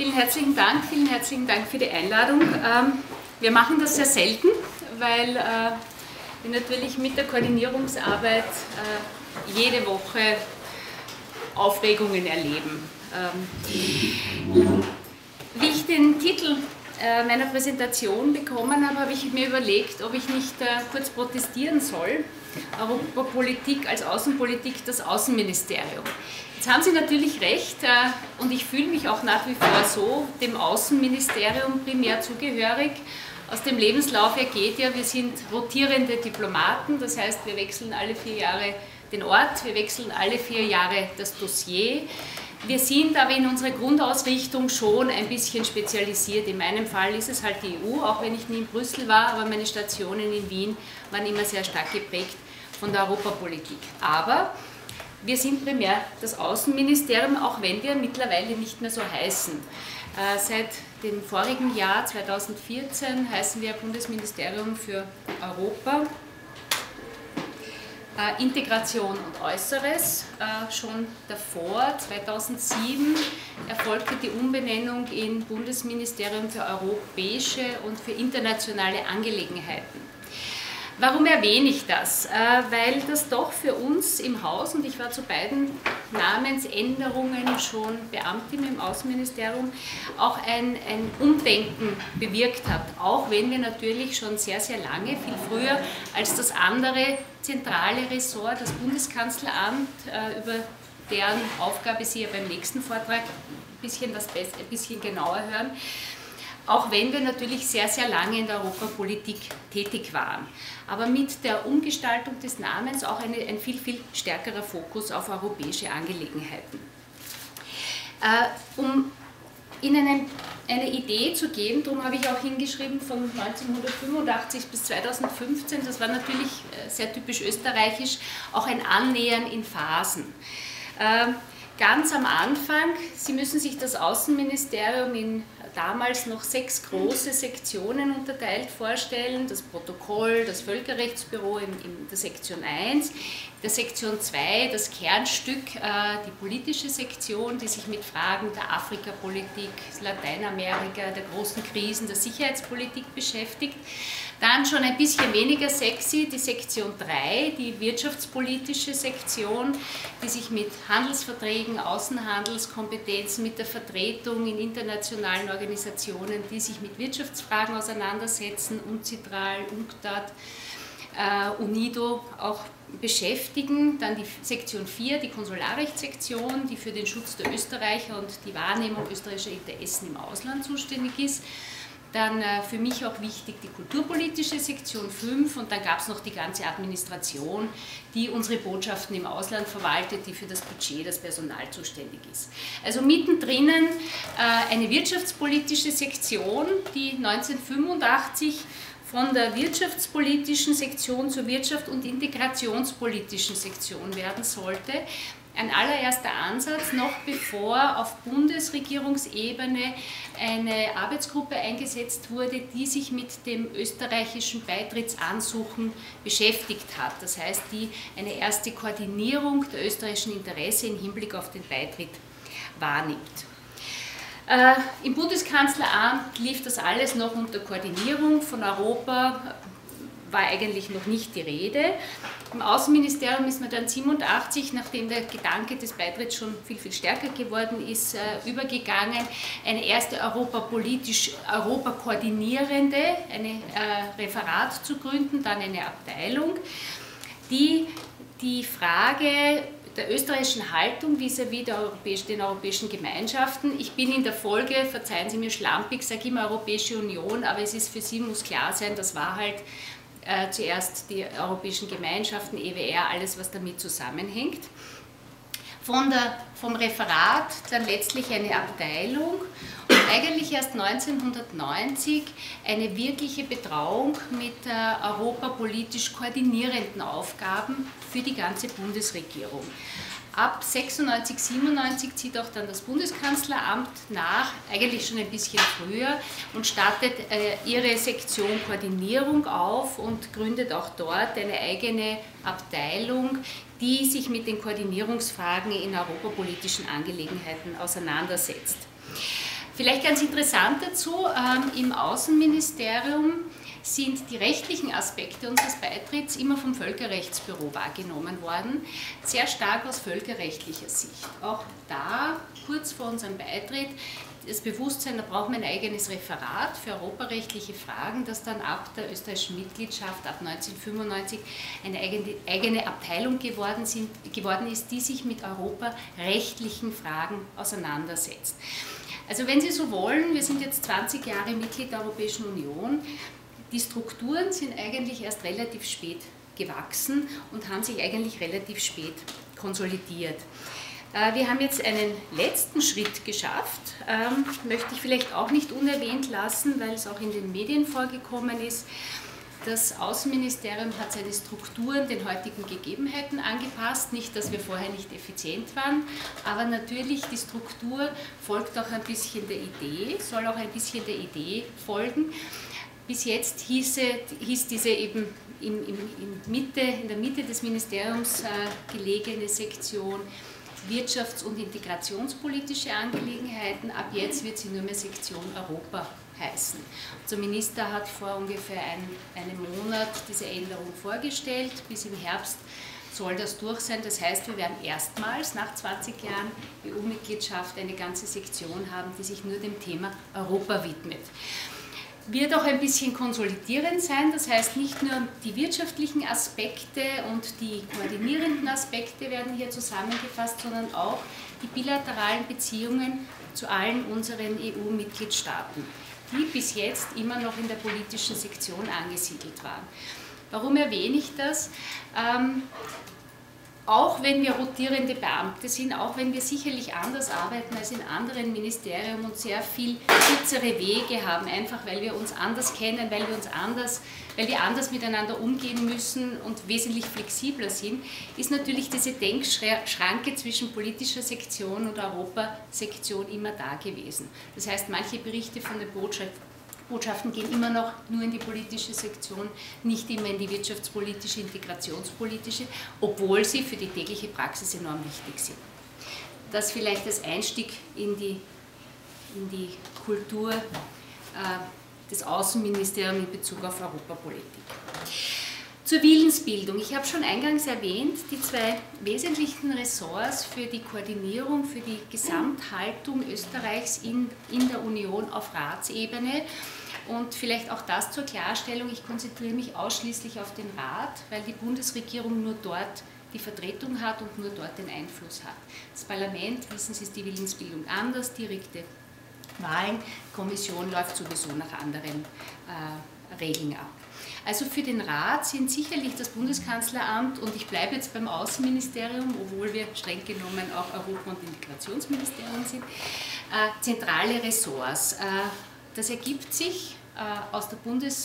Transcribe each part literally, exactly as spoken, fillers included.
Vielen herzlichen Dank, vielen herzlichen Dank für die Einladung. Wir machen das sehr selten, weil wir natürlich mit der Koordinierungsarbeit jede Woche Aufregungen erleben. Wie ich den Titel meiner Präsentation bekommen habe, habe ich mir überlegt, ob ich nicht kurz protestieren soll. Europapolitik als Außenpolitik, das Außenministerium. Jetzt haben Sie natürlich recht und ich fühle mich auch nach wie vor so, dem Außenministerium primär zugehörig. Aus dem Lebenslauf ergeht ja, wir sind rotierende Diplomaten, das heißt, wir wechseln alle vier Jahre den Ort, wir wechseln alle vier Jahre das Dossier. Wir sind aber in unserer Grundausrichtung schon ein bisschen spezialisiert. In meinem Fall ist es halt die E U, auch wenn ich nie in Brüssel war, aber meine Stationen in Wien waren immer sehr stark geprägt von der Europapolitik. Aber wir sind primär das Außenministerium, auch wenn wir mittlerweile nicht mehr so heißen. Äh, seit dem vorigen Jahr, zweitausendvierzehn, heißen wir Bundesministerium für Europa. Äh, Integration und Äußeres. Äh, schon davor, zweitausendsieben, erfolgte die Umbenennung in Bundesministerium für europäische und für internationale Angelegenheiten. Warum erwähne ich das? Äh, weil das doch für uns im Haus, und ich war zu beiden Namensänderungen schon Beamtin im Außenministerium, auch ein, ein Umdenken bewirkt hat. Auch wenn wir natürlich schon sehr, sehr lange, viel früher als das andere zentrale Ressort, das Bundeskanzleramt, äh, über deren Aufgabe Sie ja beim nächsten Vortrag ein bisschen, was besser, ein bisschen genauer hören, auch wenn wir natürlich sehr, sehr lange in der Europapolitik tätig waren. Aber mit der Umgestaltung des Namens auch eine, ein viel, viel stärkerer Fokus auf europäische Angelegenheiten. Äh, um Ihnen ein, eine Idee zu geben, darum habe ich auch hingeschrieben von neunzehnhundertfünfundachtzig bis zweitausendfünfzehn, das war natürlich sehr typisch österreichisch, auch ein Annähern in Phasen. Äh, ganz am Anfang, Sie müssen sich das Außenministerium in damals noch sechs große Sektionen unterteilt vorstellen, das Protokoll, das Völkerrechtsbüro in, in der Sektion eins, der Sektion zwei das Kernstück, äh, die politische Sektion, die sich mit Fragen der Afrikapolitik, Lateinamerika, der großen Krisen, der Sicherheitspolitik beschäftigt. Dann schon ein bisschen weniger sexy, die Sektion drei, die wirtschaftspolitische Sektion, die sich mit Handelsverträgen, Außenhandelskompetenzen, mit der Vertretung in internationalen Organisationen, die sich mit Wirtschaftsfragen auseinandersetzen, UNCITRAL, UNCTAD, äh, UNIDO auch beschäftigen. Dann die Sektion vier, die Konsularrechtssektion, die für den Schutz der Österreicher und die Wahrnehmung österreichischer Interessen im Ausland zuständig ist. Dann äh, für mich auch wichtig die kulturpolitische Sektion fünf und dann gab es noch die ganze Administration, die unsere Botschaften im Ausland verwaltet, die für das Budget, das Personal zuständig ist. Also mittendrin äh, eine wirtschaftspolitische Sektion, die neunzehnhundertfünfundachtzig von der wirtschaftspolitischen Sektion zur wirtschafts- und integrationspolitischen Sektion werden sollte. Ein allererster Ansatz, noch bevor auf Bundesregierungsebene eine Arbeitsgruppe eingesetzt wurde, die sich mit dem österreichischen Beitrittsansuchen beschäftigt hat. Das heißt, die eine erste Koordinierung der österreichischen Interesse im Hinblick auf den Beitritt wahrnimmt. Äh, Im Bundeskanzleramt lief das alles noch unter Koordinierung von Europa, war eigentlich noch nicht die Rede. Im Außenministerium ist man dann siebenundachtzig, nachdem der Gedanke des Beitritts schon viel, viel stärker geworden ist, äh, übergegangen, eine erste europapolitisch, europakoordinierende, ein äh, Referat zu gründen, dann eine Abteilung, die die Frage der österreichischen Haltung vis-à-vis der Europäisch, den europäischen Gemeinschaften. Ich bin in der Folge, verzeihen Sie mir schlampig, sage immer Europäische Union, aber es ist für Sie, muss klar sein, das war halt äh, zuerst die europäischen Gemeinschaften, E W R, alles was damit zusammenhängt. Von der, vom Referat dann letztlich eine Abteilung und eigentlich erst neunzehnhundertneunzig eine wirkliche Betrauung mit äh, europapolitisch koordinierenden Aufgaben für die ganze Bundesregierung. Ab sechsundneunzig, siebenundneunzig zieht auch dann das Bundeskanzleramt nach, eigentlich schon ein bisschen früher, und startet äh, ihre Sektion Koordinierung auf und gründet auch dort eine eigene Abteilung, die sich mit den Koordinierungsfragen in europapolitischen Angelegenheiten auseinandersetzt. Vielleicht ganz interessant dazu, ähm, im Außenministerium sind die rechtlichen Aspekte unseres Beitritts immer vom Völkerrechtsbüro wahrgenommen worden, sehr stark aus völkerrechtlicher Sicht. Auch da, kurz vor unserem Beitritt, das Bewusstsein, da braucht man ein eigenes Referat für europarechtliche Fragen, das dann ab der österreichischen Mitgliedschaft ab neunzehnhundertfünfundneunzig eine eigene, eigene Abteilung geworden, sind, geworden ist, die sich mit europarechtlichen Fragen auseinandersetzt. Also wenn Sie so wollen, wir sind jetzt zwanzig Jahre Mitglied der Europäischen Union, die Strukturen sind eigentlich erst relativ spät gewachsen und haben sich eigentlich relativ spät konsolidiert. Wir haben jetzt einen letzten Schritt geschafft, ähm, möchte ich vielleicht auch nicht unerwähnt lassen, weil es auch in den Medien vorgekommen ist. Das Außenministerium hat seine Strukturen den heutigen Gegebenheiten angepasst. Nicht, dass wir vorher nicht effizient waren, aber natürlich die Struktur folgt auch ein bisschen der Idee, soll auch ein bisschen der Idee folgen. Bis jetzt hieße, hieß diese eben in, in, in, Mitte, in der Mitte des Ministeriums äh, gelegene Sektion Wirtschafts- und integrationspolitische Angelegenheiten. Ab jetzt wird sie nur mehr Sektion Europa heißen. Unser Minister hat vor ungefähr ein, einem Monat diese Änderung vorgestellt. Bis im Herbst soll das durch sein. Das heißt, wir werden erstmals nach zwanzig Jahren E U-Mitgliedschaft eine ganze Sektion haben, die sich nur dem Thema Europa widmet. Wird auch ein bisschen konsolidierend sein, das heißt nicht nur die wirtschaftlichen Aspekte und die koordinierenden Aspekte werden hier zusammengefasst, sondern auch die bilateralen Beziehungen zu allen unseren E U-Mitgliedstaaten, die bis jetzt immer noch in der politischen Sektion angesiedelt waren. Warum erwähne ich das? Ähm, Auch wenn wir rotierende Beamte sind, auch wenn wir sicherlich anders arbeiten als in anderen Ministerien und sehr viel kürzere Wege haben, einfach weil wir uns anders kennen, weil wir uns anders, weil wir anders miteinander umgehen müssen und wesentlich flexibler sind, ist natürlich diese Denkschranke zwischen politischer Sektion und Europasektion immer da gewesen. Das heißt, manche Berichte von den Botschaften Botschaften gehen immer noch nur in die politische Sektion, nicht immer in die wirtschaftspolitische, integrationspolitische, obwohl sie für die tägliche Praxis enorm wichtig sind. Das vielleicht als Einstieg in die, in die Kultur äh, des Außenministeriums in Bezug auf Europapolitik. Zur Willensbildung. Ich habe schon eingangs erwähnt, die zwei wesentlichen Ressorts für die Koordinierung, für die Gesamthaltung Österreichs in, in der Union auf Ratsebene. Und vielleicht auch das zur Klarstellung, ich konzentriere mich ausschließlich auf den Rat, weil die Bundesregierung nur dort die Vertretung hat und nur dort den Einfluss hat. Das Parlament, wissen Sie, ist die Willensbildung anders, direkte Wahlen, die Kommission läuft sowieso nach anderen äh, Regeln ab. Also für den Rat sind sicherlich das Bundeskanzleramt, und ich bleibe jetzt beim Außenministerium, obwohl wir streng genommen auch Europa- und Integrationsministerium sind, äh, zentrale Ressorts. Äh, das ergibt sich äh, aus der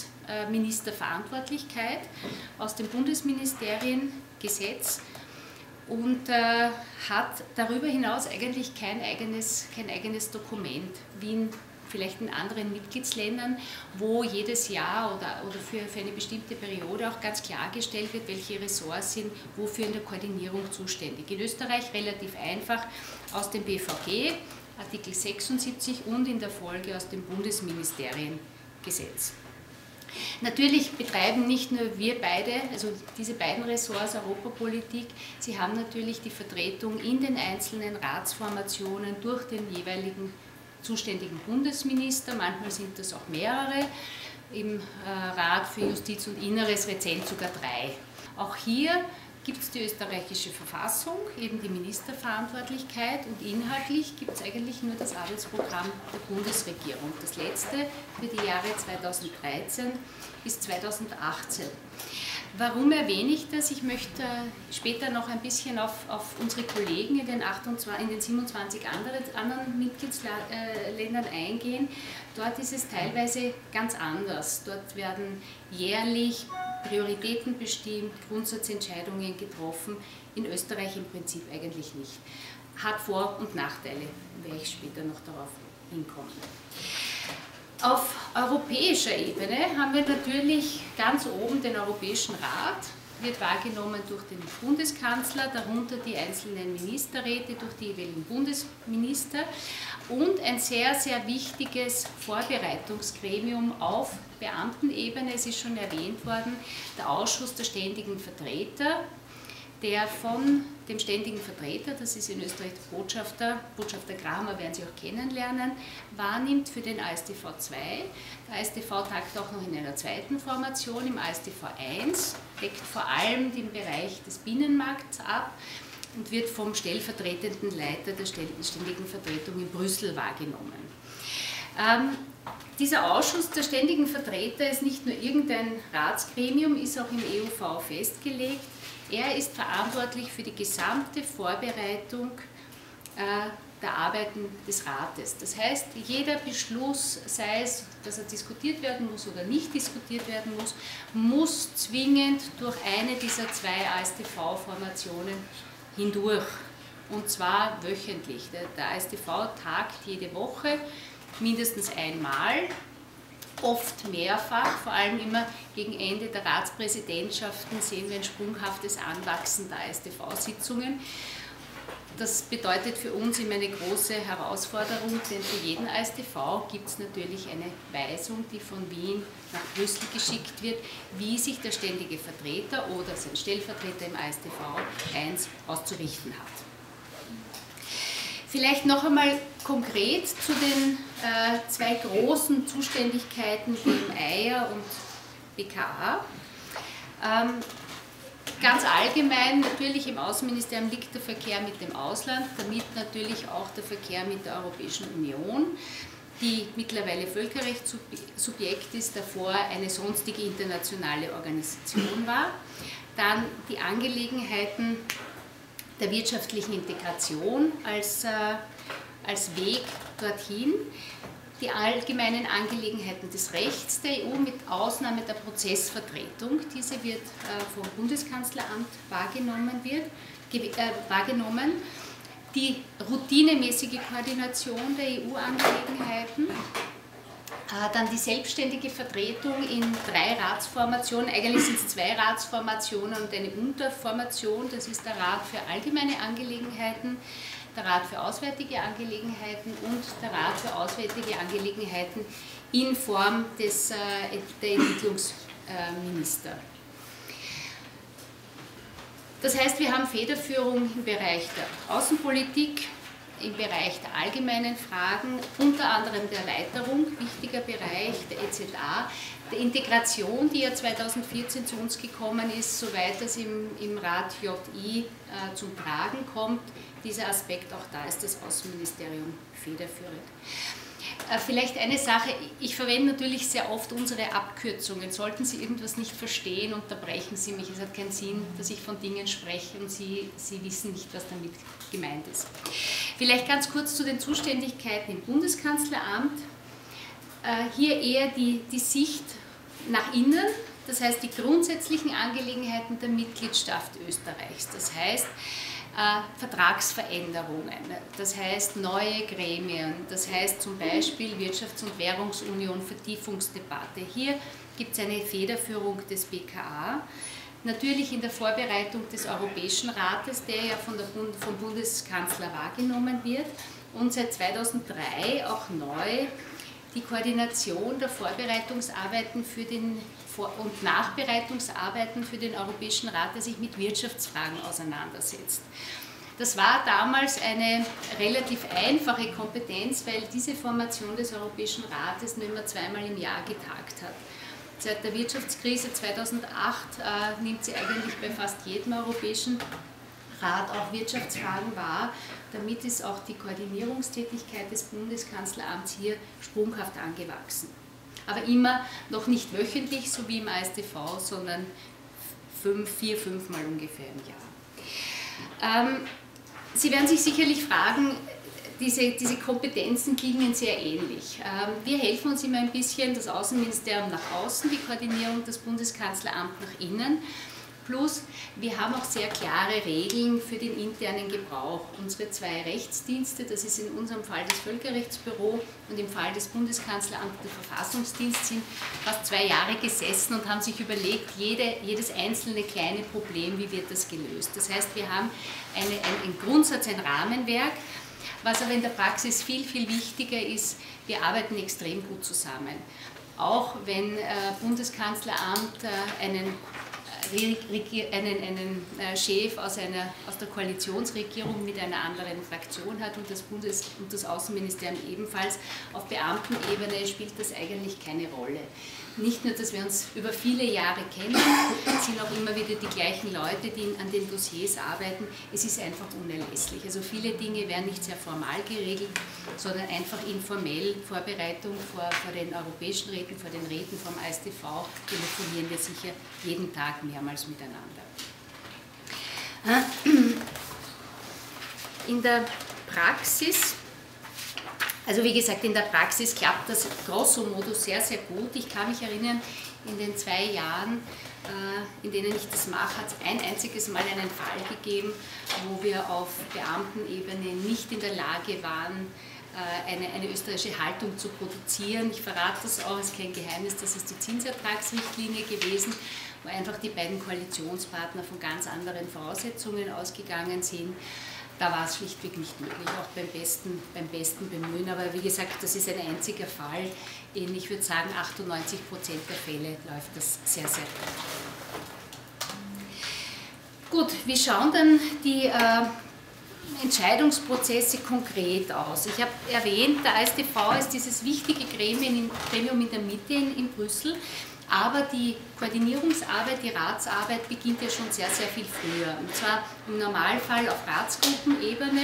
Bundesministerverantwortlichkeit, aus dem Bundesministeriengesetz und äh, hat darüber hinaus eigentlich kein eigenes, kein eigenes Dokument, wie in vielleicht in anderen Mitgliedsländern, wo jedes Jahr oder, oder für, für eine bestimmte Periode auch ganz klargestellt wird, welche Ressorts sind wofür in der Koordinierung zuständig. In Österreich relativ einfach aus dem B V G, Artikel sechsundsiebzig, und in der Folge aus dem Bundesministeriengesetz. Natürlich betreiben nicht nur wir beide, also diese beiden Ressorts Europapolitik, sie haben natürlich die Vertretung in den einzelnen Ratsformationen durch den jeweiligen zuständigen Bundesminister, manchmal sind das auch mehrere, im Rat für Justiz und Inneres rezent sogar drei. Auch hier gibt es die österreichische Verfassung, eben die Ministerverantwortlichkeit, und inhaltlich gibt es eigentlich nur das Arbeitsprogramm der Bundesregierung. Das letzte für die Jahre zweitausenddreizehn bis zweitausendachtzehn. Warum erwähne ich das? Ich möchte später noch ein bisschen auf, auf unsere Kollegen in den, achtundzwanzig, in den siebenundzwanzig anderen, anderen Mitgliedsländern eingehen. Dort ist es teilweise ganz anders. Dort werden jährlich Prioritäten bestimmt, Grundsatzentscheidungen getroffen. In Österreich im Prinzip eigentlich nicht. Hat Vor- und Nachteile, werde ich später noch darauf hinkommen. Auf europäischer Ebene haben wir natürlich ganz oben den Europäischen Rat. wird wahrgenommen durch den Bundeskanzler, darunter die einzelnen Ministerräte, durch die jeweiligen Bundesminister und ein sehr, sehr wichtiges Vorbereitungsgremium auf Beamtenebene. Es ist schon erwähnt worden, der Ausschuss der ständigen Vertreter, der von dem ständigen Vertreter, das ist in Österreich der Botschafter, Botschafter Kramer werden Sie auch kennenlernen, wahrnimmt für den A S t V zwei. Der A S t V tagt auch noch in einer zweiten Formation, im A S t V eins, deckt vor allem den Bereich des Binnenmarkts ab und wird vom stellvertretenden Leiter der ständigen Vertretung in Brüssel wahrgenommen. Ähm, dieser Ausschuss der ständigen Vertreter ist nicht nur irgendein Ratsgremium, ist auch im E U V festgelegt. Er ist verantwortlich für die gesamte Vorbereitung äh, der Arbeiten des Rates. Das heißt, jeder Beschluss, sei es, dass er diskutiert werden muss oder nicht diskutiert werden muss, muss zwingend durch eine dieser zwei A S t V-Formationen hindurch. Und zwar wöchentlich. Der, der A S t V tagt jede Woche mindestens einmal, oft mehrfach, vor allem immer gegen Ende der Ratspräsidentschaften sehen wir ein sprunghaftes Anwachsen der A S t V-Sitzungen. Das bedeutet für uns immer eine große Herausforderung, denn für jeden A S t V gibt es natürlich eine Weisung, die von Wien nach Brüssel geschickt wird, wie sich der ständige Vertreter oder sein Stellvertreter im A S t V eins auszurichten hat. Vielleicht noch einmal konkret zu den äh, zwei großen Zuständigkeiten B M Eier und B K A. Ähm, ganz allgemein, natürlich im Außenministerium liegt der Verkehr mit dem Ausland, damit natürlich auch der Verkehr mit der Europäischen Union, die mittlerweile Völkerrechtssubjekt ist, davor eine sonstige internationale Organisation war. Dann die Angelegenheiten der wirtschaftlichen Integration als, äh, als Weg dorthin, die allgemeinen Angelegenheiten des Rechts der E U mit Ausnahme der Prozessvertretung, diese wird äh, vom Bundeskanzleramt wahrgenommen, wird, äh, wahrgenommen, die routinemäßige Koordination der E U-Angelegenheiten, äh, dann die selbstständige Vertretung in drei Ratsformationen, eigentlich sind es zwei Ratsformationen und eine Unterformation, das ist der Rat für allgemeine Angelegenheiten, der Rat für auswärtige Angelegenheiten und der Rat für auswärtige Angelegenheiten in Form des, äh, der Entwicklungsminister. Das heißt, wir haben Federführung im Bereich der Außenpolitik, im Bereich der allgemeinen Fragen, unter anderem der Erweiterung, wichtiger Bereich der E Z A, der Integration, die ja zweitausendvierzehn zu uns gekommen ist, soweit es im, im Rat J I äh, zum Tragen kommt. Dieser Aspekt, auch da ist das Außenministerium federführend. Äh, vielleicht eine Sache, ich verwende natürlich sehr oft unsere Abkürzungen. Sollten Sie irgendwas nicht verstehen, unterbrechen Sie mich. Es hat keinen Sinn, dass ich von Dingen spreche und Sie, Sie wissen nicht, was damit gemeint ist. Vielleicht ganz kurz zu den Zuständigkeiten im Bundeskanzleramt. Äh, hier eher die, die Sicht nach innen, das heißt die grundsätzlichen Angelegenheiten der Mitgliedschaft Österreichs. Das heißt, Äh, Vertragsveränderungen, das heißt neue Gremien, das heißt zum Beispiel Wirtschafts- und Währungsunion, Vertiefungsdebatte. Hier gibt es eine Federführung des B K A. Natürlich in der Vorbereitung des Europäischen Rates, der ja von der Bund vom Bundeskanzler wahrgenommen wird und seit zweitausenddrei auch neu die Koordination der Vorbereitungsarbeiten für den Vor- und Nachbereitungsarbeiten für den Europäischen Rat, der sich mit Wirtschaftsfragen auseinandersetzt. Das war damals eine relativ einfache Kompetenz, weil diese Formation des Europäischen Rates nur immer zweimal im Jahr getagt hat. Seit der Wirtschaftskrise zweitausendacht äh, nimmt sie eigentlich bei fast jedem Europäischen Rat auch Wirtschaftsfragen wahr. Damit ist auch die Koordinierungstätigkeit des Bundeskanzleramts hier sprunghaft angewachsen. Aber immer noch nicht wöchentlich, so wie im A S t V, sondern fünf, vier, fünfmal ungefähr im Jahr. Ähm, Sie werden sich sicherlich fragen, diese, diese Kompetenzen klingen sehr ähnlich. Ähm, wir helfen uns immer ein bisschen, das Außenministerium nach außen, die Koordinierung des Bundeskanzleramts nach innen. Plus, wir haben auch sehr klare Regeln für den internen Gebrauch. Unsere zwei Rechtsdienste, das ist in unserem Fall das Völkerrechtsbüro und im Fall des Bundeskanzleramts der Verfassungsdienst, sind fast zwei Jahre gesessen und haben sich überlegt, jede, jedes einzelne kleine Problem, wie wird das gelöst. Das heißt, wir haben eine, ein, ein Grundsatz, ein Rahmenwerk, was aber in der Praxis viel, viel wichtiger ist, wir arbeiten extrem gut zusammen. Auch wenn äh, Bundeskanzleramt äh, einen einen, einen Chef aus, einer, aus der Koalitionsregierung mit einer anderen Fraktion hat und das Bundes- und das Außenministerium ebenfalls, auf Beamtenebene spielt das eigentlich keine Rolle. Nicht nur, dass wir uns über viele Jahre kennen, es sind auch immer wieder die gleichen Leute, die an den Dossiers arbeiten. Es ist einfach unerlässlich. Also viele Dinge werden nicht sehr formal geregelt, sondern einfach informell. Vorbereitung vor, vor den europäischen Räten, vor den Räten vom A S tv telefonieren wir sicher jeden Tag mehrmals miteinander. In der Praxis, also wie gesagt, in der Praxis klappt das grosso modo sehr, sehr gut. Ich kann mich erinnern, in den zwei Jahren, in denen ich das mache, hat es ein einziges Mal einen Fall gegeben, wo wir auf Beamtenebene nicht in der Lage waren, eine, eine österreichische Haltung zu produzieren. Ich verrate das auch, es ist kein Geheimnis, das ist die Zinsertragsrichtlinie gewesen, wo einfach die beiden Koalitionspartner von ganz anderen Voraussetzungen ausgegangen sind. Da war es schlichtweg nicht möglich, auch beim besten, beim besten Bemühen. Aber wie gesagt, das ist ein einziger Fall. In, ich würde sagen, achtundneunzig Prozent der Fälle läuft das sehr, sehr gut. Gut, wie schauen dann die äh, Entscheidungsprozesse konkret aus? Ich habe erwähnt, der A S tv ist dieses wichtige Gremium in der Mitte in, in Brüssel. Aber die Koordinierungsarbeit, die Ratsarbeit beginnt ja schon sehr, sehr viel früher. Und zwar im Normalfall auf Ratsgruppenebene,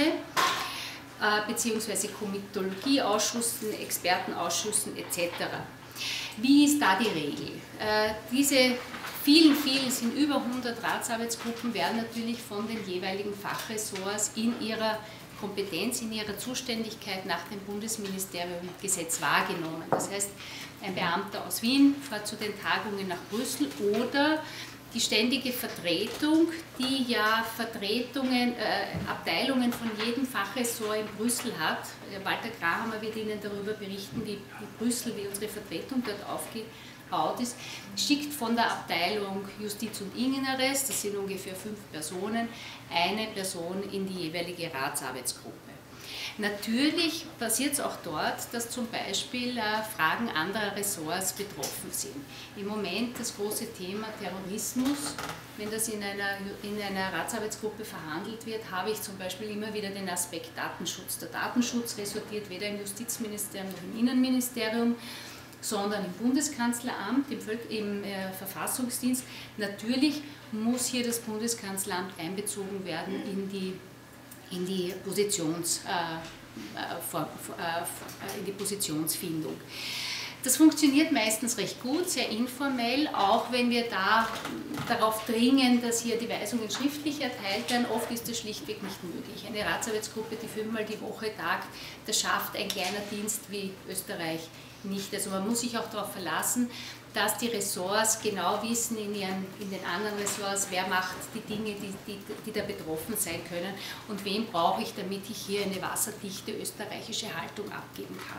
äh, beziehungsweise Komitologieausschüssen, Expertenausschüssen et cetera. Wie ist da die Regel? Äh, diese vielen, vielen, sind über hundert Ratsarbeitsgruppen, werden natürlich von den jeweiligen Fachressorts in ihrer Kompetenz, in ihrer Zuständigkeit nach dem Bundesministeriumgesetz wahrgenommen. Das heißt, ein Beamter aus Wien fährt zu den Tagungen nach Brüssel oder die ständige Vertretung, die ja Vertretungen, äh, Abteilungen von jedem Fachressort in Brüssel hat. Walter Grahammer wird Ihnen darüber berichten, wie, wie Brüssel, wie unsere Vertretung dort aufgebaut ist, schickt von der Abteilung Justiz und Inneres, das sind ungefähr fünf Personen, eine Person in die jeweilige Ratsarbeitsgruppe. Natürlich passiert es auch dort, dass zum Beispiel äh, Fragen anderer Ressorts betroffen sind. Im Moment das große Thema Terrorismus, wenn das in einer, in einer Ratsarbeitsgruppe verhandelt wird, habe ich zum Beispiel immer wieder den Aspekt Datenschutz. Der Datenschutz resultiert weder im Justizministerium noch im Innenministerium, sondern im Bundeskanzleramt, im, Völk im äh, Verfassungsdienst. Natürlich muss hier das Bundeskanzleramt einbezogen werden in die in die, Positions, äh, vor, äh, in die Positionsfindung. Das funktioniert meistens recht gut, sehr informell, auch wenn wir da darauf dringen, dass hier die Weisungen schriftlich erteilt werden. Oft ist das schlichtweg nicht möglich. Eine Ratsarbeitsgruppe, die fünfmal die Woche tagt, das schafft ein kleiner Dienst wie Österreich nicht. Also man muss sich auch darauf verlassen, dass die Ressorts genau wissen in, ihren, in den anderen Ressorts, wer macht die Dinge, die, die, die da betroffen sein können und wen brauche ich, damit ich hier eine wasserdichte österreichische Haltung abgeben kann.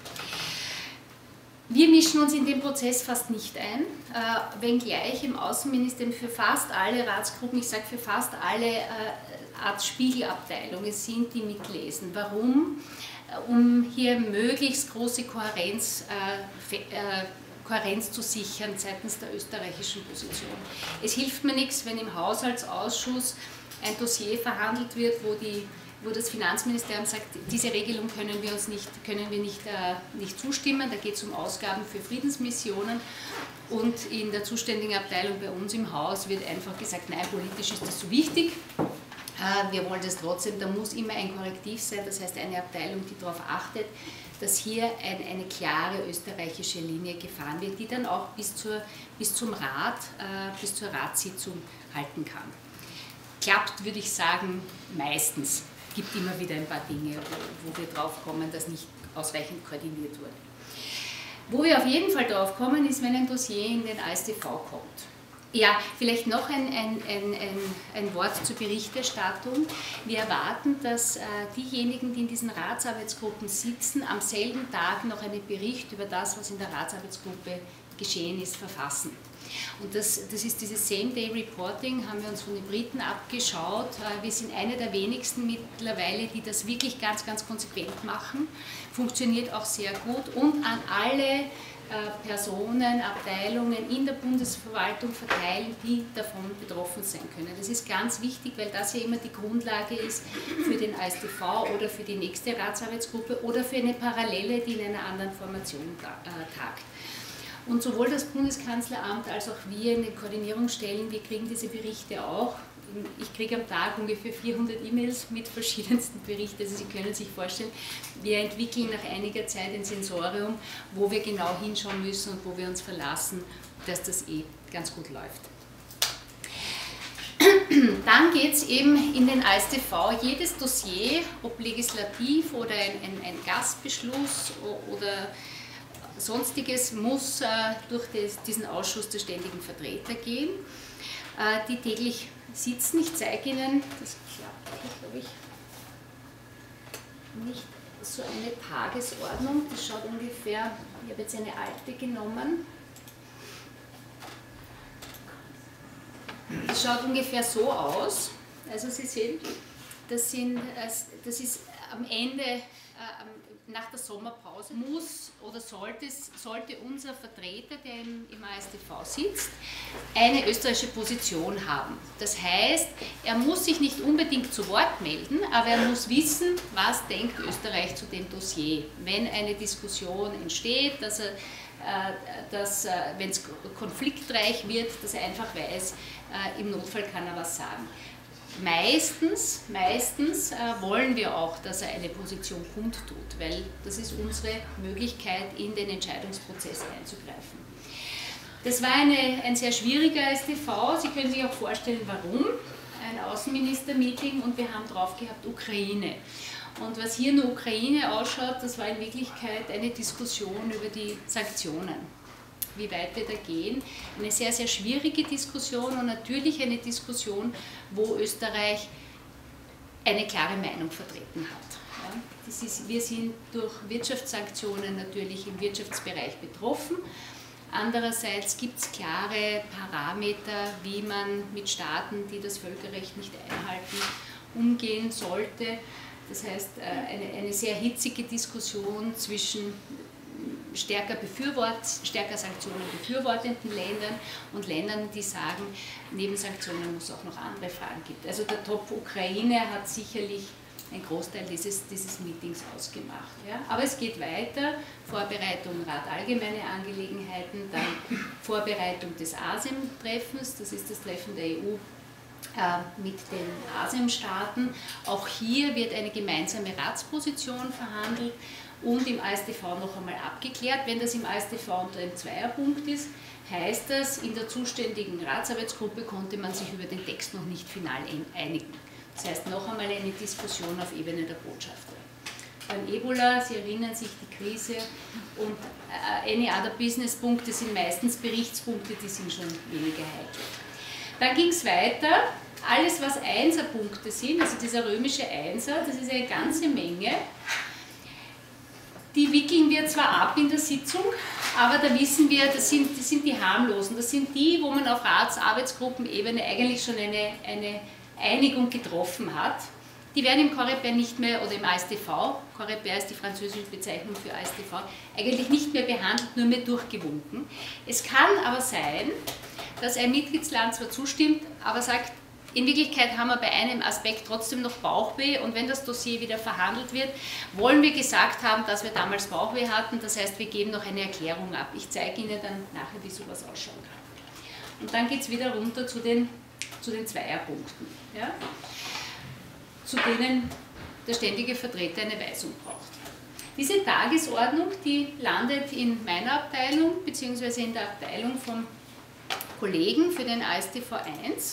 Wir mischen uns in den Prozess fast nicht ein, äh, wenngleich im Außenministerium für fast alle Ratsgruppen, ich sage für fast alle äh, Art Spiegelabteilungen sind, die mitlesen. Warum? Äh, um hier möglichst große Kohärenz äh, äh, Kohärenz zu sichern seitens der österreichischen Position. Es hilft mir nichts, wenn im Haushaltsausschuss ein Dossier verhandelt wird, wo, die, wo das Finanzministerium sagt, diese Regelung können wir uns nicht, können wir nicht, äh, nicht zustimmen, da geht es um Ausgaben für Friedensmissionen und in der zuständigen Abteilung bei uns im Haus wird einfach gesagt, nein, politisch ist das so wichtig, äh, wir wollen das trotzdem, da muss immer ein Korrektiv sein, das heißt eine Abteilung, die darauf achtet, dass hier ein, eine klare österreichische Linie gefahren wird, die dann auch bis, zur, bis zum Rat, äh, bis zur Ratssitzung halten kann. Klappt, würde ich sagen, meistens. Es gibt immer wieder ein paar Dinge, wo, wo wir drauf kommen, dass nicht ausreichend koordiniert wurde. Wo wir auf jeden Fall drauf kommen, ist, wenn ein Dossier in den A S tv kommt. Ja, vielleicht noch ein, ein, ein, ein, ein Wort zur Berichterstattung. Wir erwarten, dass äh, diejenigen, die in diesen Ratsarbeitsgruppen sitzen, am selben Tag noch einen Bericht über das, was in der Ratsarbeitsgruppe geschehen ist, verfassen. Und das, das ist dieses Same-Day-Reporting, haben wir uns von den Briten abgeschaut. Wir sind eine der wenigsten mittlerweile, die das wirklich ganz, ganz konsequent machen. Funktioniert auch sehr gut und an alle Personen, Abteilungen in der Bundesverwaltung verteilen, die davon betroffen sein können. Das ist ganz wichtig, weil das ja immer die Grundlage ist für den A S tV oder für die nächste Ratsarbeitsgruppe oder für eine Parallele, die in einer anderen Formation tagt. Und sowohl das Bundeskanzleramt als auch wir in den Koordinierungsstellen, wir kriegen diese Berichte auch. Ich kriege am Tag ungefähr vierhundert E-Mails mit verschiedensten Berichten. Also Sie können sich vorstellen, wir entwickeln nach einiger Zeit ein Sensorium, wo wir genau hinschauen müssen und wo wir uns verlassen, dass das eh ganz gut läuft. Dann geht es eben in den A S tV. Jedes Dossier, ob legislativ oder ein, ein, ein Gastbeschluss oder Sonstiges, muss äh, durch des, diesen Ausschuss der ständigen Vertreter gehen, äh, die täglich sitzen. Ich zeige Ihnen, das klappt hier, glaube ich, nicht so eine Tagesordnung. Das schaut ungefähr, ich habe jetzt eine alte genommen. Das schaut ungefähr so aus. Also Sie sehen, das, sind, das ist am Ende, äh, nach der Sommerpause, muss oder sollte, sollte unser Vertreter, der im, im A S tV sitzt, eine österreichische Position haben. Das heißt, er muss sich nicht unbedingt zu Wort melden, aber er muss wissen, was denkt Österreich zu dem Dossier. Wenn eine Diskussion entsteht, dass er, äh, dass, äh, wenn es konfliktreich wird, dass er einfach weiß, äh, im Notfall kann er was sagen. Meistens, meistens äh, wollen wir auch, dass er eine Position kundtut, weil das ist unsere Möglichkeit, in den Entscheidungsprozess einzugreifen. Das war eine, ein sehr schwieriger A S tV. Sie können sich auch vorstellen, warum. Ein Außenminister-Meeting und wir haben drauf gehabt Ukraine. Und was hier in der Ukraine ausschaut, das war in Wirklichkeit eine Diskussion über die Sanktionen. Wie weit wir da gehen. Eine sehr, sehr schwierige Diskussion und natürlich eine Diskussion, wo Österreich eine klare Meinung vertreten hat. Ja, das ist, wir sind durch Wirtschaftssanktionen natürlich im Wirtschaftsbereich betroffen. Andererseits gibt es klare Parameter, wie man mit Staaten, die das Völkerrecht nicht einhalten, umgehen sollte. Das heißt, eine, eine sehr hitzige Diskussion zwischen stärker, befürwort, stärker Sanktionen befürwortenden Ländern und Ländern, die sagen, neben Sanktionen muss es auch noch andere Fragen geben. Also der Top Ukraine hat sicherlich einen Großteil dieses, dieses Meetings ausgemacht. Ja? Aber es geht weiter, Vorbereitung Rat Allgemeine Angelegenheiten, dann Vorbereitung des ASEM-Treffens, das ist das Treffen der E U äh, mit den ASEM-Staaten. Auch hier wird eine gemeinsame Ratsposition verhandelt und im A S tV noch einmal abgeklärt. Wenn das im A S tV unter einem Zweierpunkt ist, heißt das, in der zuständigen Ratsarbeitsgruppe konnte man sich über den Text noch nicht final einigen. Das heißt, noch einmal eine Diskussion auf Ebene der Botschafter. Beim Ebola, Sie erinnern sich, die Krise und äh, any other Business-Punkte sind meistens Berichtspunkte, die sind schon weniger heikel. Dann ging es weiter. Alles, was Einserpunkte sind, also dieser römische Einser, das ist eine ganze Menge. Die wickeln wir zwar ab in der Sitzung, aber da wissen wir, das sind, das sind die harmlosen. Das sind die, wo man auf Ratsarbeitsgruppenebene eigentlich schon eine, eine Einigung getroffen hat. Die werden im Coreper nicht mehr, oder im A S tV, Coreper ist die französische Bezeichnung für A S tV, eigentlich nicht mehr behandelt, nur mehr durchgewunken. Es kann aber sein, dass ein Mitgliedsland zwar zustimmt, aber sagt, in Wirklichkeit haben wir bei einem Aspekt trotzdem noch Bauchweh und wenn das Dossier wieder verhandelt wird, wollen wir gesagt haben, dass wir damals Bauchweh hatten, das heißt, wir geben noch eine Erklärung ab. Ich zeige Ihnen dann nachher, wie sowas ausschauen kann. Und dann geht es wieder runter zu den, zu den Zweierpunkten, ja, zu denen der ständige Vertreter eine Weisung braucht. Diese Tagesordnung, die landet in meiner Abteilung, beziehungsweise in der Abteilung vom Kollegen für den A S tV eins.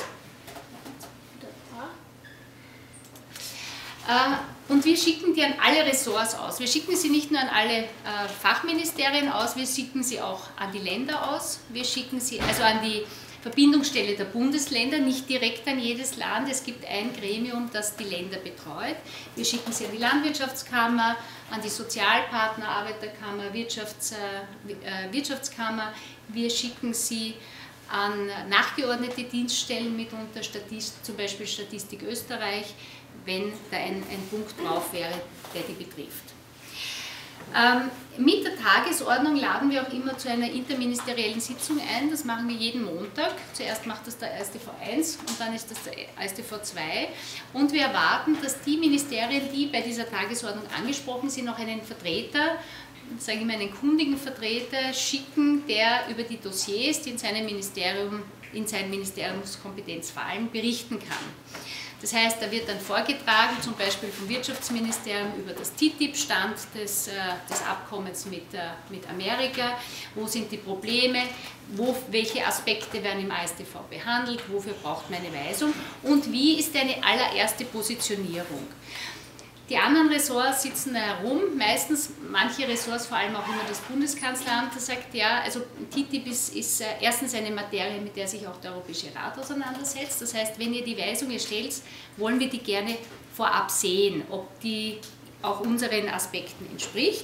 Und wir schicken die an alle Ressorts aus. Wir schicken sie nicht nur an alle äh, Fachministerien aus, wir schicken sie auch an die Länder aus, wir schicken sie also an die Verbindungsstelle der Bundesländer, nicht direkt an jedes Land. Es gibt ein Gremium, das die Länder betreut. Wir schicken sie an die Landwirtschaftskammer, an die Sozialpartner, Arbeiterkammer, Wirtschafts, äh, Wirtschaftskammer. Wir schicken sie an nachgeordnete Dienststellen mitunter, Statist, zum Beispiel Statistik Österreich, wenn da ein, ein Punkt drauf wäre, der die betrifft. Ähm, mit der Tagesordnung laden wir auch immer zu einer interministeriellen Sitzung ein. Das machen wir jeden Montag. Zuerst macht das der A S t V eins und dann ist das der A S t V zwei. Und wir erwarten, dass die Ministerien, die bei dieser Tagesordnung angesprochen sind, auch einen Vertreter, sage ich mal einen kundigen Vertreter, schicken, der über die Dossiers, die in seinem Ministerium, in seine Ministeriumskompetenz fallen, berichten kann. Das heißt, da wird dann vorgetragen, zum Beispiel vom Wirtschaftsministerium über das T T I P-Stand des, äh, des Abkommens mit, äh, mit Amerika, wo sind die Probleme, wo, welche Aspekte werden im A S t V behandelt, wofür braucht man eine Weisung und wie ist eine allererste Positionierung. Die anderen Ressorts sitzen da herum, meistens manche Ressorts, vor allem auch immer das Bundeskanzleramt, das sagt, ja, also T T I P ist, ist äh, erstens eine Materie, mit der sich auch der Europäische Rat auseinandersetzt. Das heißt, wenn ihr die Weisung erstellt, wollen wir die gerne vorab sehen, ob die auch unseren Aspekten entspricht.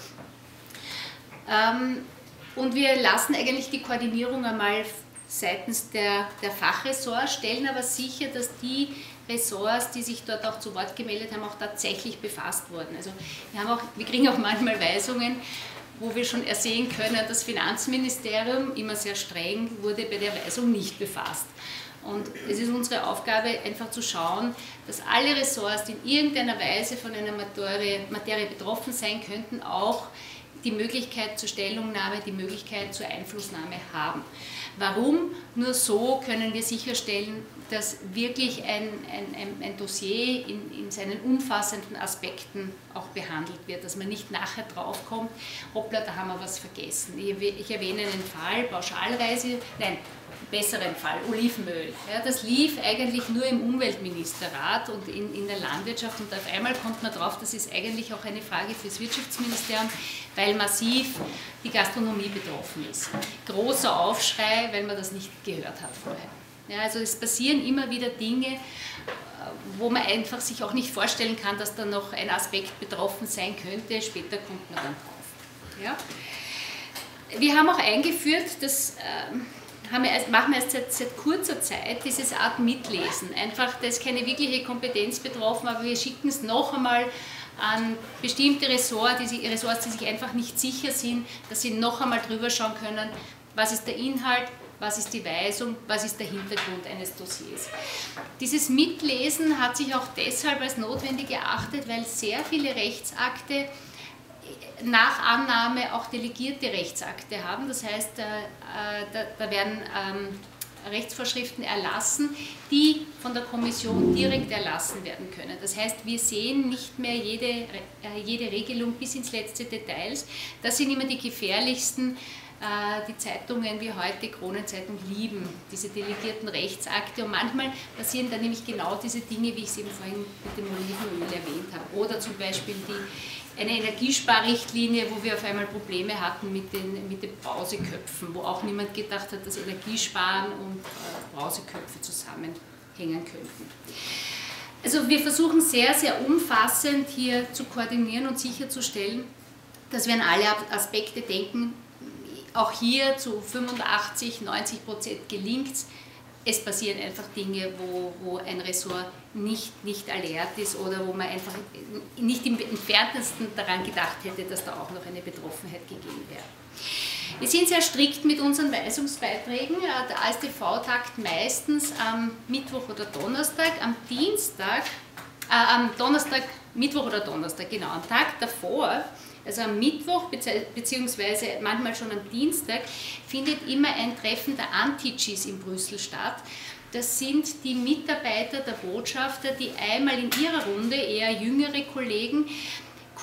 Ähm, und wir lassen eigentlich die Koordinierung einmal seitens der, der Fachressorts, stellen aber sicher, dass die Ressorts, die sich dort auch zu Wort gemeldet haben, auch tatsächlich befasst wurden. Also wir, haben auch, wir kriegen auch manchmal Weisungen, wo wir schon ersehen können, das Finanzministerium, immer sehr streng, wurde bei der Weisung nicht befasst. Und es ist unsere Aufgabe, einfach zu schauen, dass alle Ressorts, die in irgendeiner Weise von einer Materie, Materie betroffen sein könnten, auch die Möglichkeit zur Stellungnahme, die Möglichkeit zur Einflussnahme haben. Warum? Nur so können wir sicherstellen, dass wirklich ein, ein, ein Dossier in, in seinen umfassenden Aspekten auch behandelt wird, dass man nicht nachher draufkommt, hoppla, da haben wir was vergessen. Ich, ich erwähne einen Fall, Pauschalreise, nein, besseren Fall, Olivenöl. Ja, das lief eigentlich nur im Umweltministerrat und in, in der Landwirtschaft und auf einmal kommt man drauf, das ist eigentlich auch eine Frage fürs Wirtschaftsministerium, weil massiv die Gastronomie betroffen ist. Großer Aufschrei, weil man das nicht gehört hat vorher. Ja, also es passieren immer wieder Dinge, wo man einfach sich auch nicht vorstellen kann, dass da noch ein Aspekt betroffen sein könnte. Später kommt man dann drauf. Ja. Wir haben auch eingeführt, das äh, haben wir erst, machen wir erst seit, seit kurzer Zeit, dieses Art Mitlesen. Einfach, da ist keine wirkliche Kompetenz betroffen, aber wir schicken es noch einmal an bestimmte Ressorts, die sich, Ressorts, die sich einfach nicht sicher sind, dass sie noch einmal drüber schauen können, was ist der Inhalt, was ist die Weisung, was ist der Hintergrund eines Dossiers. Dieses Mitlesen hat sich auch deshalb als notwendig erachtet, weil sehr viele Rechtsakte nach Annahme auch delegierte Rechtsakte haben. Das heißt, da, da werden Rechtsvorschriften erlassen, die von der Kommission direkt erlassen werden können. Das heißt, wir sehen nicht mehr jede, jede Regelung bis ins letzte Details. Das sind immer die gefährlichsten. Die Zeitungen wie heute, Kronenzeitung, lieben diese delegierten Rechtsakte und manchmal passieren dann nämlich genau diese Dinge, wie ich es eben vorhin mit dem Olivenöl erwähnt habe. Oder zum Beispiel die, eine Energiesparrichtlinie, wo wir auf einmal Probleme hatten mit den, mit den Brauseköpfen, wo auch niemand gedacht hat, dass Energiesparen und äh, Brauseköpfe zusammenhängen könnten. Also wir versuchen sehr, sehr umfassend hier zu koordinieren und sicherzustellen, dass wir an alle Aspekte denken. Auch hier zu fünfundachtzig, neunzig Prozent gelingt es. Es passieren einfach Dinge, wo, wo ein Ressort nicht, nicht alert ist oder wo man einfach nicht im entferntesten daran gedacht hätte, dass da auch noch eine Betroffenheit gegeben wäre. Wir sind sehr strikt mit unseren Weisungsbeiträgen. Der A S t V tagt meistens am Mittwoch oder Donnerstag, am Dienstag, äh, am Donnerstag, Mittwoch oder Donnerstag, genau, am Tag davor. Also am Mittwoch beziehungsweise manchmal schon am Dienstag findet immer ein Treffen der Anticis in Brüssel statt. Das sind die Mitarbeiter der Botschafter, die einmal in ihrer Runde, eher jüngere Kollegen,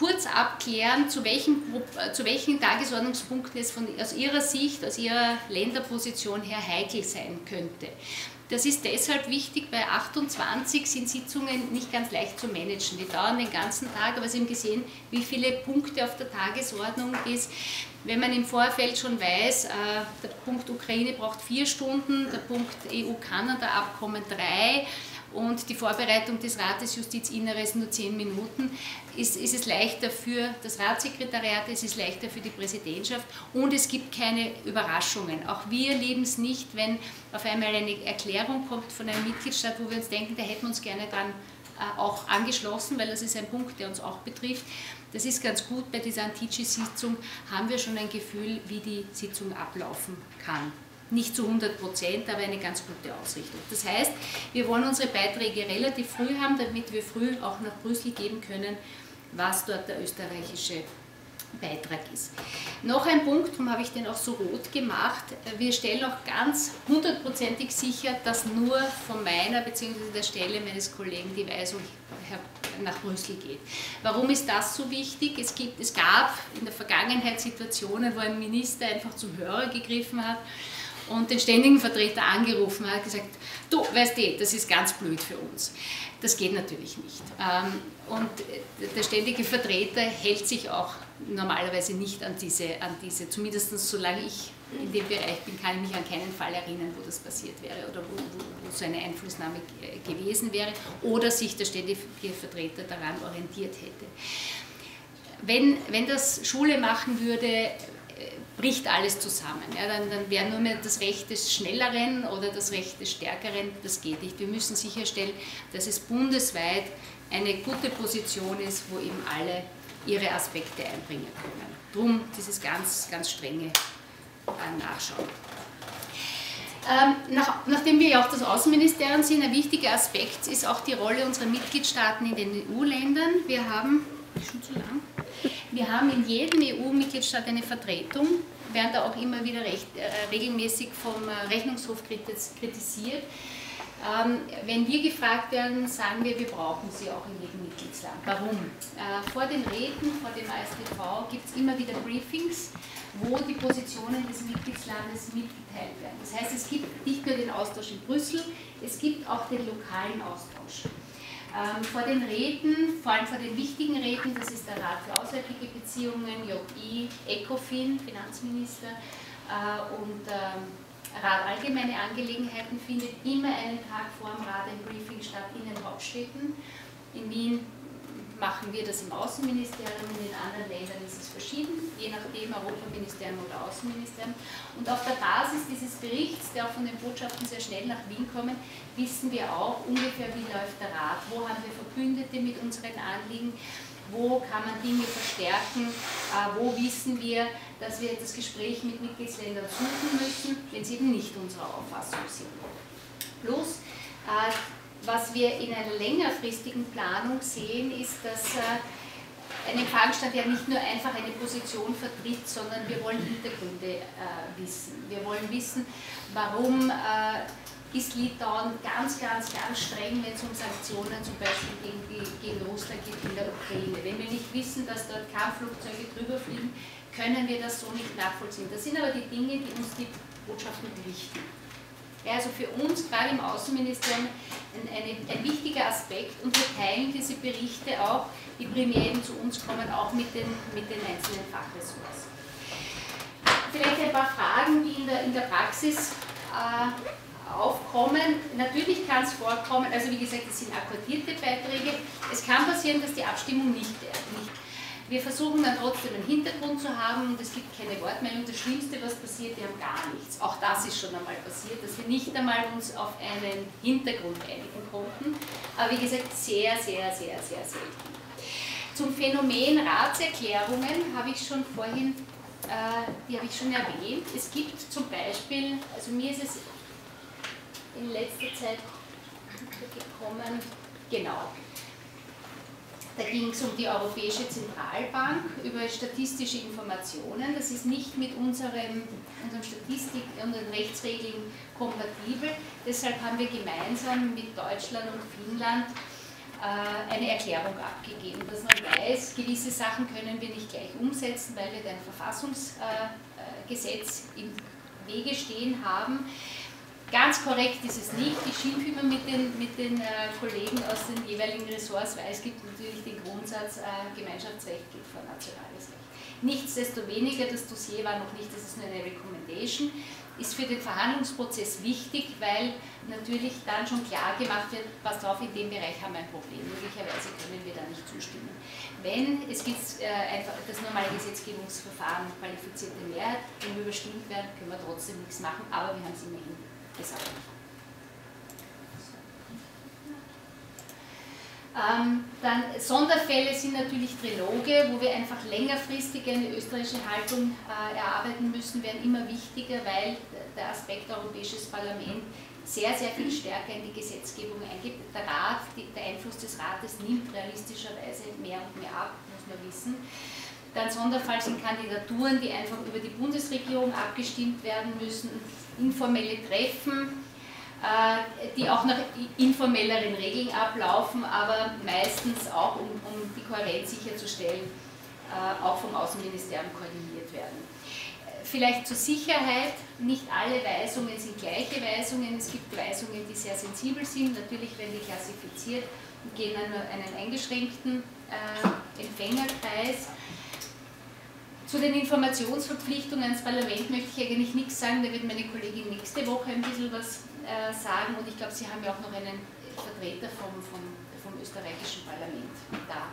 kurz abklären, zu welchen, zu welchen Tagesordnungspunkten es von, aus Ihrer Sicht, aus Ihrer Länderposition her heikel sein könnte. Das ist deshalb wichtig, bei achtundzwanzig sind Sitzungen nicht ganz leicht zu managen. Die dauern den ganzen Tag, aber Sie haben gesehen, wie viele Punkte auf der Tagesordnung ist. Wenn man im Vorfeld schon weiß, der Punkt Ukraine braucht vier Stunden, der Punkt E U-Kanada-Abkommen drei, und die Vorbereitung des Rates Justiz-Inneres nur zehn Minuten, ist, ist es leichter für das Ratssekretariat, es ist leichter für die Präsidentschaft und es gibt keine Überraschungen. Auch wir lieben es nicht, wenn auf einmal eine Erklärung kommt von einem Mitgliedstaat, wo wir uns denken, da hätten wir uns gerne dran äh, auch angeschlossen, weil das ist ein Punkt, der uns auch betrifft. Das ist ganz gut, bei dieser Antici-Sitzung haben wir schon ein Gefühl, wie die Sitzung ablaufen kann. Nicht zu hundert Prozent, aber eine ganz gute Ausrichtung. Das heißt, wir wollen unsere Beiträge relativ früh haben, damit wir früh auch nach Brüssel geben können, was dort der österreichische Beitrag ist. Noch ein Punkt, darum habe ich den auch so rot gemacht. Wir stellen auch ganz hundertprozentig sicher, dass nur von meiner bzw. der Stelle meines Kollegen die Weisung nach Brüssel geht. Warum ist das so wichtig? Es, gibt, es gab in der Vergangenheit Situationen, wo ein Minister einfach zum Hörer gegriffen hat und den ständigen Vertreter angerufen hat, gesagt, du, weißt du, das ist ganz blöd für uns. Das geht natürlich nicht. Und der ständige Vertreter hält sich auch normalerweise nicht an diese, an diese, zumindest solange ich in dem Bereich bin, kann ich mich an keinen Fall erinnern, wo das passiert wäre oder wo, wo, wo so eine Einflussnahme gewesen wäre oder sich der ständige Vertreter daran orientiert hätte. Wenn, wenn das Schule machen würde, bricht alles zusammen. Ja, dann, dann wäre nur mehr das Recht des Schnelleren oder das Recht des Stärkeren, das geht nicht. Wir müssen sicherstellen, dass es bundesweit eine gute Position ist, wo eben alle ihre Aspekte einbringen können. Drum dieses ganz, ganz strenge äh, Nachschauen. Ähm, nach, nachdem wir ja auch das Außenministerium sind, ein wichtiger Aspekt ist auch die Rolle unserer Mitgliedstaaten in den E U-Ländern. Wir haben, schon zu lang, wir haben in jedem E U-Mitgliedstaat eine Vertretung, werden da auch immer wieder recht, äh, regelmäßig vom äh, Rechnungshof kritisiert. Ähm, wenn wir gefragt werden, sagen wir, wir brauchen sie auch in jedem Mitgliedsland. Warum? Äh, vor den Reden, vor dem A S tv gibt es immer wieder Briefings, wo die Positionen des Mitgliedslandes mitgeteilt werden. Das heißt, es gibt nicht nur den Austausch in Brüssel, es gibt auch den lokalen Austausch. Ähm, vor den Reden, vor allem vor den wichtigen Reden, das ist der Rat für Auswärtige Beziehungen, J I, ECOFIN, Finanzminister äh, und ähm, Rat Allgemeine Angelegenheiten, findet immer einen Tag vor dem Rat ein Briefing statt in den Hauptstädten. In Wien machen wir das im Außenministerium, in den anderen Ländern ist es verschieden, je nachdem Europaministerium oder Außenministerium. Und auf der Basis dieses Berichts, der auch von den Botschaften sehr schnell nach Wien kommen, wissen wir auch ungefähr, wie läuft der Rat, wo haben wir Verbündete mit unseren Anliegen, wo kann man Dinge verstärken, äh, wo wissen wir, dass wir das Gespräch mit Mitgliedsländern suchen müssen, wenn sie eben nicht unserer Auffassung sind. Plus, äh, was wir in einer längerfristigen Planung sehen, ist, dass äh, ein Empfangsstand ja nicht nur einfach eine Position vertritt, sondern wir wollen Hintergründe äh, wissen. Wir wollen wissen, warum äh, ist Litauen ganz, ganz, ganz streng, wenn es um Sanktionen zum Beispiel gegen, die, gegen Russland geht in der Ukraine. Wenn wir nicht wissen, dass dort Kampfflugzeuge drüber fliegen, können wir das so nicht nachvollziehen. Das sind aber die Dinge, die uns die Botschaften berichten. Ja, also für uns, gerade im Außenministerium, ein, eine, ein wichtiger Aspekt und wir teilen diese Berichte auch, die primär eben zu uns kommen, auch mit den, mit den einzelnen Fachressorts. Vielleicht ein paar Fragen, die in der, in der Praxis äh, aufkommen. Natürlich kann es vorkommen, also wie gesagt, es sind akkordierte Beiträge. Es kann passieren, dass die Abstimmung nicht, nicht. Wir versuchen dann trotzdem einen Hintergrund zu haben und es gibt keine Wortmeldung. Das Schlimmste, was passiert, wir haben gar nichts. Auch das ist schon einmal passiert, dass wir nicht einmal uns auf einen Hintergrund einigen konnten. Aber wie gesagt, sehr, sehr, sehr, sehr selten. Zum Phänomen Ratserklärungen habe ich schon vorhin, äh, die habe ich schon erwähnt. Es gibt zum Beispiel, also mir ist es in letzter Zeit gekommen, genau, da ging es um die Europäische Zentralbank, über statistische Informationen. Das ist nicht mit unserem, unserem Statistik, unseren Rechtsregeln kompatibel. Deshalb haben wir gemeinsam mit Deutschland und Finnland eine Erklärung abgegeben, dass man weiß, gewisse Sachen können wir nicht gleich umsetzen, weil wir ein Verfassungsgesetz im Wege stehen haben. Ganz korrekt ist es nicht. Ich schimpfe immer mit den, mit den äh, Kollegen aus den jeweiligen Ressorts, weil es gibt natürlich den Grundsatz, äh, Gemeinschaftsrecht geht vor nationales Recht. Nichtsdestoweniger, das Dossier war noch nicht, das ist nur eine Recommendation, ist für den Verhandlungsprozess wichtig, weil natürlich dann schon klar gemacht wird, pass auf, in dem Bereich haben wir ein Problem, möglicherweise können wir da nicht zustimmen. Wenn es gibt äh, einfach das normale Gesetzgebungsverfahren, qualifizierte Mehrheit, wenn wir überstimmt werden, können wir trotzdem nichts machen, aber wir haben es immerhin gesagt. Ähm, dann Sonderfälle sind natürlich Triloge, wo wir einfach längerfristig eine österreichische Haltung äh, erarbeiten müssen, werden immer wichtiger, weil der Aspekt Europäisches Parlament sehr, sehr viel stärker in die Gesetzgebung eingeht. Der Rat, die, der Einfluss des Rates nimmt realistischerweise mehr und mehr ab, muss man wissen. Dann Sonderfall sind Kandidaturen, die einfach über die Bundesregierung abgestimmt werden müssen, informelle Treffen, die auch nach informelleren Regeln ablaufen, aber meistens auch, um, um die Kohärenz sicherzustellen, auch vom Außenministerium koordiniert werden. Vielleicht zur Sicherheit, nicht alle Weisungen sind gleiche Weisungen, es gibt Weisungen, die sehr sensibel sind, natürlich werden die klassifiziert und gehen an einen eingeschränkten äh, Empfängerkreis. Zu den Informationsverpflichtungen ans Parlament möchte ich eigentlich nichts sagen, da wird meine Kollegin nächste Woche ein bisschen was äh, sagen und ich glaube, Sie haben ja auch noch einen Vertreter vom, vom, vom österreichischen Parlament da.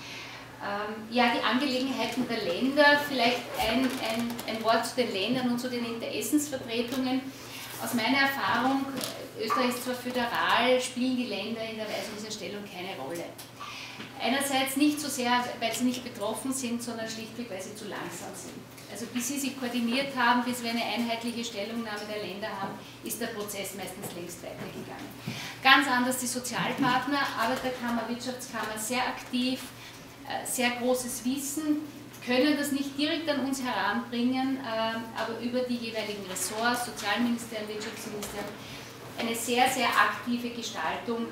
Ähm, ja, die Angelegenheiten der Länder, vielleicht ein, ein, ein Wort zu den Ländern und zu den Interessensvertretungen. Aus meiner Erfahrung, Österreich ist zwar föderal, spielen die Länder in der Weisungserstellung keine Rolle. Einerseits nicht so sehr, weil sie nicht betroffen sind, sondern schlichtweg, weil sie zu langsam sind. Also bis sie sich koordiniert haben, bis wir eine einheitliche Stellungnahme der Länder haben, ist der Prozess meistens längst weitergegangen. Ganz anders die Sozialpartner, Arbeiterkammer, Wirtschaftskammer, sehr aktiv, sehr großes Wissen, können das nicht direkt an uns heranbringen, aber über die jeweiligen Ressorts, Sozialministerium, Wirtschaftsministerium, eine sehr, sehr aktive Gestaltung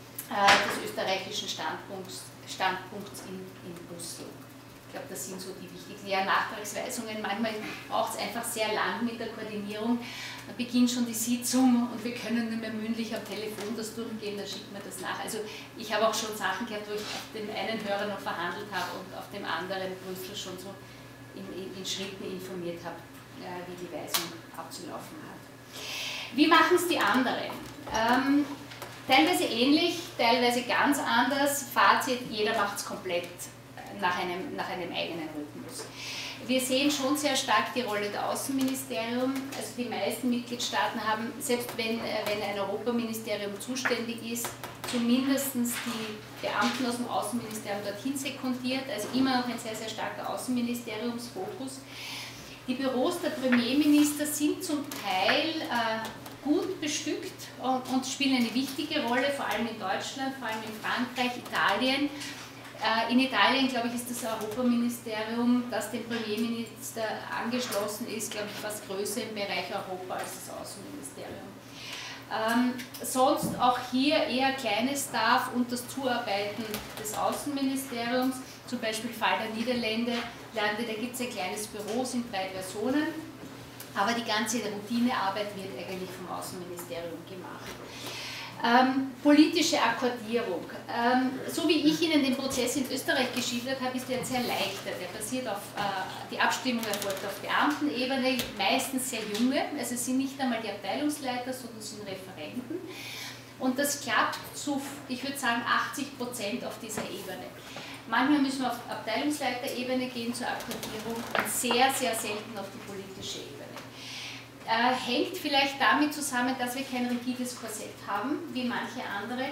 des österreichischen Standpunkts, Standpunkts in, in Brüssel. Ich glaube, das sind so die wichtigsten. Ja, Nachtragsweisungen, manchmal braucht es einfach sehr lang mit der Koordinierung. Da beginnt schon die Sitzung und wir können nicht mehr mündlich am Telefon das durchgehen, da schickt man das nach. Also ich habe auch schon Sachen gehabt, wo ich auf dem einen Hörer noch verhandelt habe und auf dem anderen Brüssel schon so in, in, in Schritten informiert habe, äh, wie die Weisung abzulaufen hat. Wie machen es die anderen? Ähm, Teilweise ähnlich, teilweise ganz anders. Fazit, jeder macht es komplett nach einem, nach einem eigenen Rhythmus. Wir sehen schon sehr stark die Rolle der Außenministerium. Also die meisten Mitgliedstaaten haben, selbst wenn, wenn ein Europaministerium zuständig ist, zumindest die Beamten aus dem Außenministerium dorthin sekundiert. Also immer noch ein sehr, sehr starker Außenministeriumsfokus. Die Büros der Premierminister sind zum Teil äh, gut bestückt und, und spielen eine wichtige Rolle, vor allem in Deutschland, vor allem in Frankreich, Italien. Äh, in Italien, glaube ich, ist das Europaministerium, das dem Premierminister angeschlossen ist, glaube ich, fast größer im Bereich Europa als das Außenministerium. Ähm, sonst auch hier eher kleines Staff und das Zuarbeiten des Außenministeriums, zum Beispiel Fall der Niederlande, Lande, da gibt es ein kleines Büro, sind drei Personen, aber die ganze Routinearbeit wird eigentlich vom Außenministerium gemacht. Ähm, politische Akkordierung. Ähm, so wie ich Ihnen den Prozess in Österreich geschildert habe, ist der sehr leichter. Der basiert auf, äh, die Abstimmung erfolgt auf Beamtenebene, meistens sehr junge, also es sind nicht einmal die Abteilungsleiter, sondern sind Referenten. Und das klappt zu, ich würde sagen, achtzig Prozent auf dieser Ebene. Manchmal müssen wir auf Abteilungsleiterebene gehen zur Akkordierung und sehr, sehr selten auf die politische Ebene. Äh, hängt vielleicht damit zusammen, dass wir kein rigides Korsett haben, wie manche andere,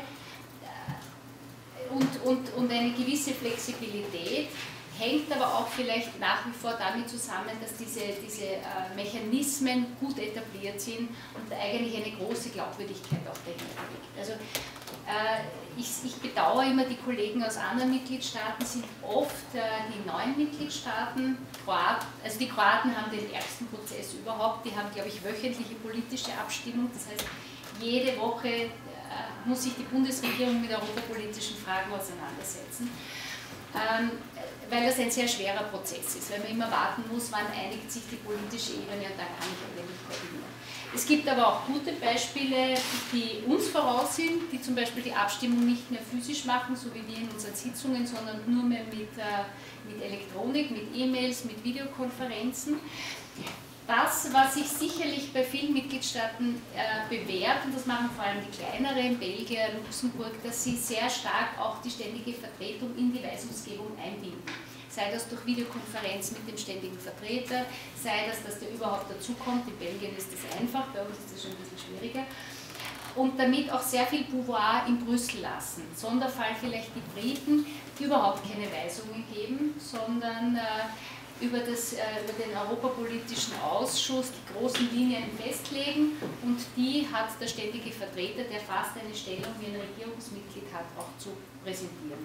äh, und, und, und eine gewisse Flexibilität, hängt aber auch vielleicht nach wie vor damit zusammen, dass diese, diese äh, Mechanismen gut etabliert sind und eigentlich eine große Glaubwürdigkeit auch dahinter liegt. Also, äh, ich, ich bedauere immer, die Kollegen aus anderen Mitgliedstaaten sind oft äh, die neuen Mitgliedstaaten. Kroat, also die Kroaten haben den ärgsten Prozess überhaupt. Die haben, glaube ich, wöchentliche politische Abstimmung. Das heißt, jede Woche äh, muss sich die Bundesregierung mit europapolitischen Fragen auseinandersetzen. Ähm, weil das ein sehr schwerer Prozess ist, weil man immer warten muss, wann einigt sich die politische Ebene und dann kann ich eigentlich koordinieren. Es gibt aber auch gute Beispiele, die uns voraus sind, die zum Beispiel die Abstimmung nicht mehr physisch machen, so wie wir in unseren Sitzungen, sondern nur mehr mit, äh, mit Elektronik, mit E-Mails, mit Videokonferenzen. Das, was sich sicherlich bei vielen Mitgliedstaaten äh, bewährt, und das machen vor allem die kleineren, Belgien, Luxemburg, dass sie sehr stark auch die ständige Vertretung in die Weisungsgebung einbinden. Sei das durch Videokonferenz mit dem ständigen Vertreter, sei das, dass der überhaupt dazukommt. In Belgien ist das einfach, bei uns ist das schon ein bisschen schwieriger. Und damit auch sehr viel Pouvoir in Brüssel lassen. Sonderfall vielleicht die Briten, die überhaupt keine Weisungen geben, sondern äh, über, das, äh, über den Europapolitischen Ausschuss die großen Linien festlegen, und die hat der ständige Vertreter, der fast eine Stellung wie ein Regierungsmitglied hat, auch zu präsentieren.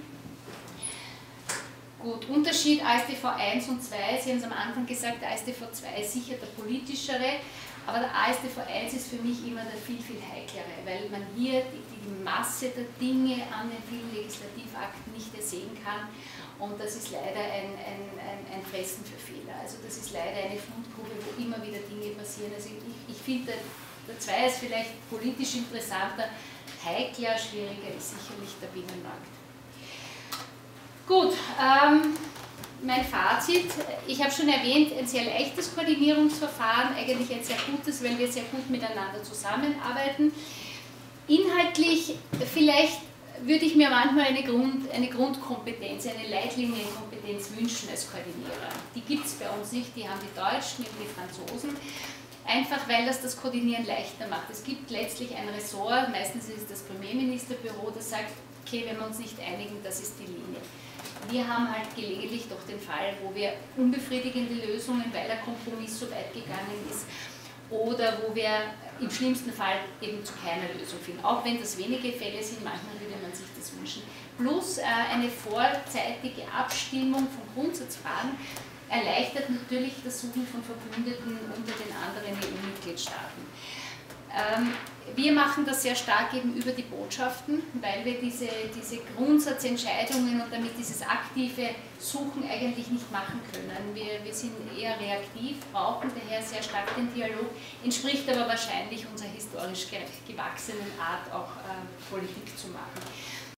Gut, Unterschied A S tv eins und zwei, Sie haben es am Anfang gesagt, der A S tv zwei ist sicher der politischere, aber der A S tv eins ist für mich immer der viel, viel heiklere, weil man hier die, die Masse der Dinge an den vielen Legislativakten nicht ersehen kann. Und das ist leider ein, ein, ein, ein Fressen für Fehler. Also das ist leider eine Flutgrube, wo immer wieder Dinge passieren. Also ich, ich finde, der, der zwei ist vielleicht politisch interessanter, heikler, schwieriger ist sicherlich der Binnenmarkt. Gut, ähm, mein Fazit. Ich habe schon erwähnt, ein sehr leichtes Koordinierungsverfahren, eigentlich ein sehr gutes, weil wir sehr gut miteinander zusammenarbeiten. Inhaltlich vielleicht würde ich mir manchmal eine, Grund, eine Grundkompetenz, eine Leitlinienkompetenz wünschen als Koordinierer. Die gibt es bei uns nicht, die haben die Deutschen und die Franzosen, einfach weil das das Koordinieren leichter macht. Es gibt letztlich ein Ressort, meistens ist es das Premierministerbüro, das sagt, okay, wenn wir uns nicht einigen, das ist die Linie. Wir haben halt gelegentlich doch den Fall, wo wir unbefriedigende Lösungen, weil der Kompromiss so weit gegangen ist, oder wo wir im schlimmsten Fall eben zu keiner Lösung finden. Auch wenn das wenige Fälle sind, manchmal würde man sich das wünschen. Plus äh, eine vorzeitige Abstimmung von Grundsatzfragen erleichtert natürlich das Suchen von Verbündeten unter den anderen E U-Mitgliedstaaten. Ähm, wir machen das sehr stark eben über die Botschaften, weil wir diese, diese Grundsatzentscheidungen und damit dieses aktive Suchen eigentlich nicht machen können. Wir, wir sind eher reaktiv, brauchen daher sehr stark den Dialog, entspricht aber wahrscheinlich unserer historisch gewachsenen Art, auch äh, Politik zu machen.